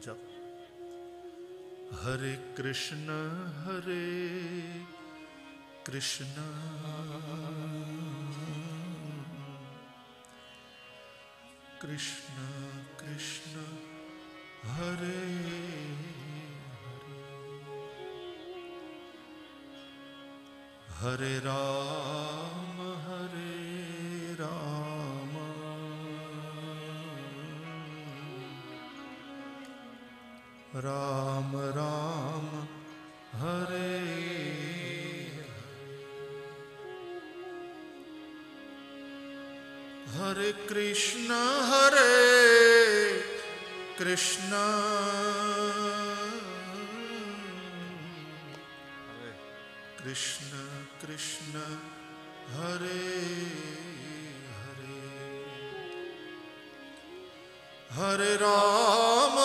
जप। हरे कृष्ण कृष्ण कृष्ण कृष्ण हरे हरे राम राम राम हरे हरे कृष्ण कृष्ण कृष्ण कृष्ण हरे हरे हरे राम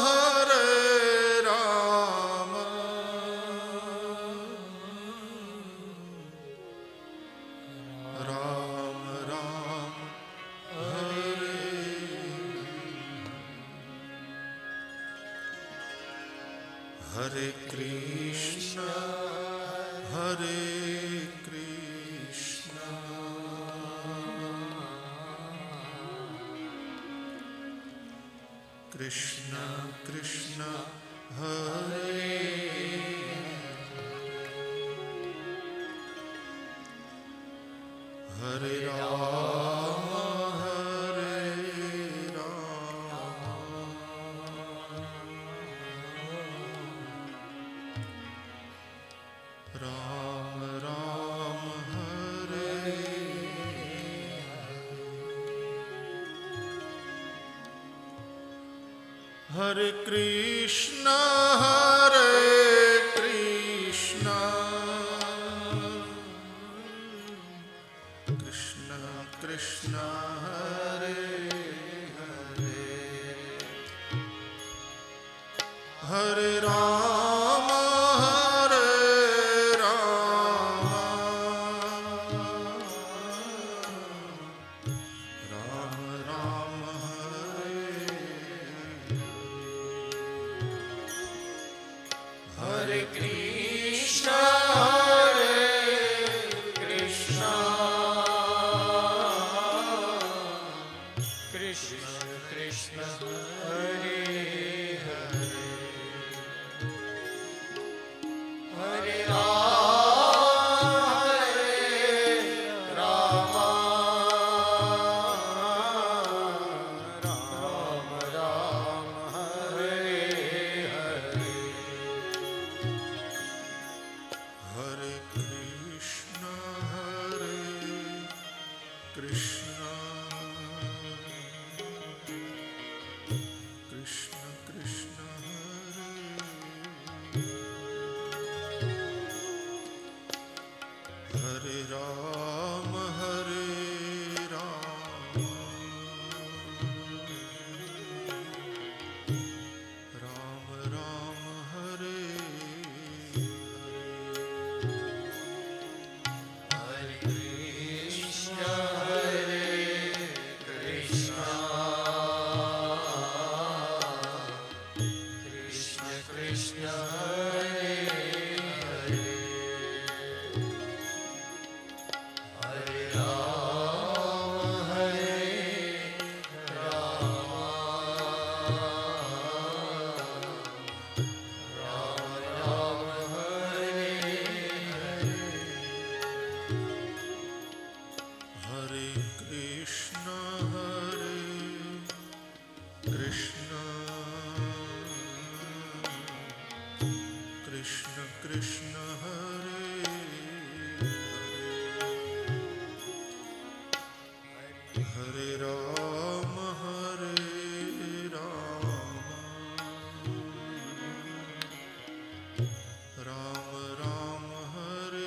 राम राम हरे हरे कृष्ण कृष्ण कृष्ण हरे हरे राम राम राम हरे हरे कृष्ण कृष्ण कृष्ण हरे हरे राम राम राम हरे हरे कृष्ण कृष्ण कृष्ण हरे हरे कृष्ण कृष्ण कृष्ण हरे राम राम राम हरे हरे कृष्ण कृष्ण कृष्ण हरे हरे राम राम हरे हरे कृष्ण कृष्ण कृष्ण कृष्ण हरे हरे राम राम राम हरे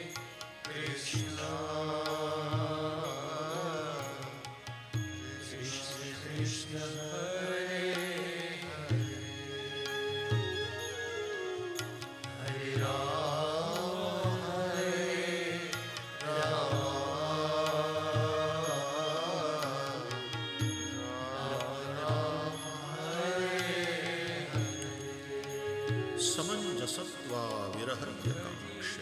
कृष्ण रजसत्वा विरहर्यकांक्षे।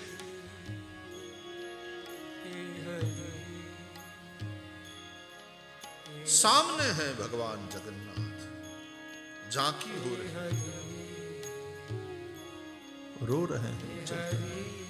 सामने है भगवान जगन्नाथ, झांकी हो रही, रो रहे हैं चलते।